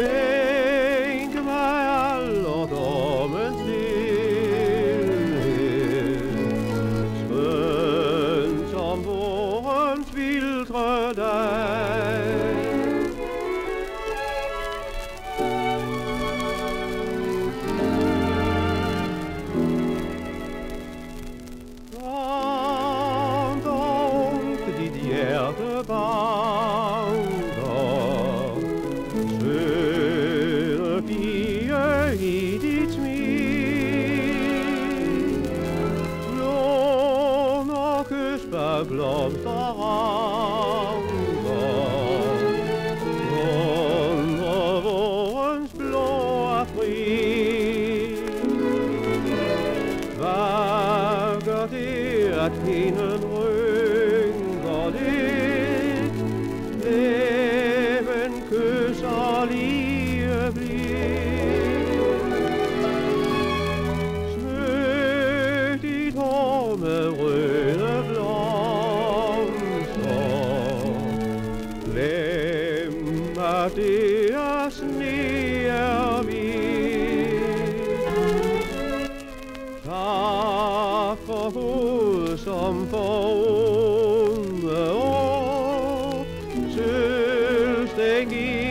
Skænk mig alderdommens stilhed, skønt som vårens vildre dag. Varmt og ungt dit hjerte banker, søde pige i dit smil. Lån og kys bag blomsterranker, under vårens blå april. Vakker det, at hinden rynker lidt, læben kysser lige blidt. Smøg dit hår med røde blomster, glem at det er sne er hvidt. Tak for hoved som for unge år, sølvstænk i